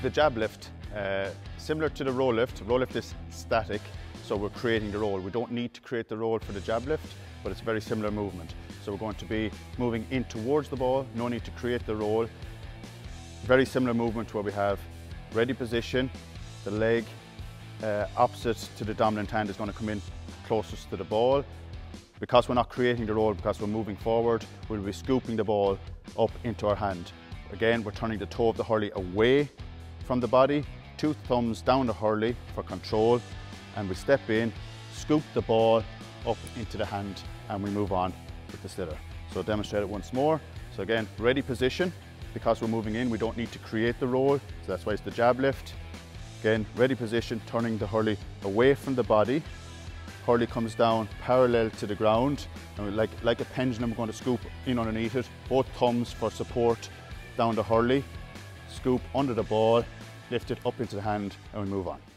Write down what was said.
the jab lift, similar to the row lift is static, so we're creating the roll. We don't need to create the roll for the jab lift, but it's a very similar movement. So we're going to be moving in towards the ball, no need to create the roll. Very similar movement where we have ready position, the leg opposite to the dominant hand is going to come in closest to the ball. Because we're not creating the roll, because we're moving forward, we'll be scooping the ball up into our hand. Again, we're turning the toe of the hurley away from the body, 2 thumbs down the hurley for control, and we step in, scoop the ball up into the hand, and we move on with the sliotar. So demonstrate it once more. So again, ready position. Because we're moving in, we don't need to create the roll, so that's why it's the jab lift. Again, ready position, turning the hurley away from the body. Hurley comes down parallel to the ground, and like a pendulum, we're going to scoop in underneath it. Both thumbs for support down the hurley, scoop under the ball, lift it up into the hand, and we move on.